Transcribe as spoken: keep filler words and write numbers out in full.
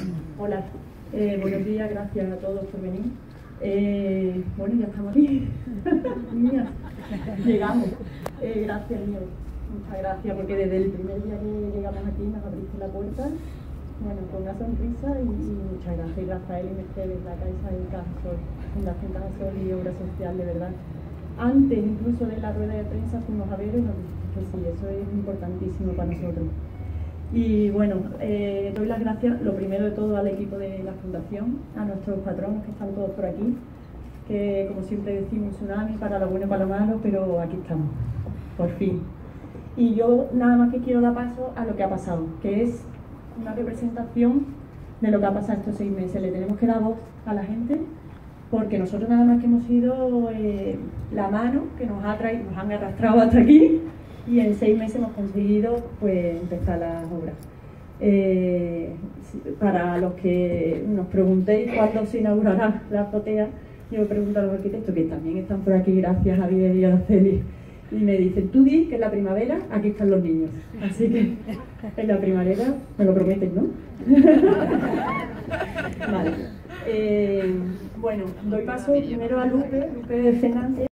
Hola, eh, buenos días, gracias a todos por venir. Eh, bueno, ya estamos aquí. Mía, llegamos. Eh, gracias, Leo. Muchas gracias, porque desde el primer día que llegamos aquí nos abriste la puerta, bueno, con una sonrisa y, y muchas gracias. Rafael y Mercedes, la Caixa del Cajasol, Fundación Cajasol y Obra Social, de verdad. Antes incluso de la rueda de prensa fuimos a ver y nos dijiste que sí, eso es importantísimo para nosotros. Y bueno, eh, doy las gracias, lo primero de todo, al equipo de la Fundación, a nuestros patronos que están todos por aquí, que como siempre decimos, tsunami para lo bueno y para lo malo, pero aquí estamos, por fin. Y yo nada más que quiero dar paso a lo que ha pasado, que es una representación de lo que ha pasado estos seis meses. Le tenemos que dar voz a la gente, porque nosotros nada más que hemos sido eh, la mano que nos ha traído, nos han arrastrado hasta aquí, y en seis meses hemos conseguido pues empezar las obras. Eh, para los que nos preguntéis cuándo se inaugurará la azotea, yo pregunto a los arquitectos que también están por aquí, gracias a Javier y a Araceli, y me dicen, tú di que en la primavera aquí están los niños, así que en la primavera me lo prometen, ¿no? Vale. Eh, bueno, doy paso primero a Lupe, Lupe Fernández.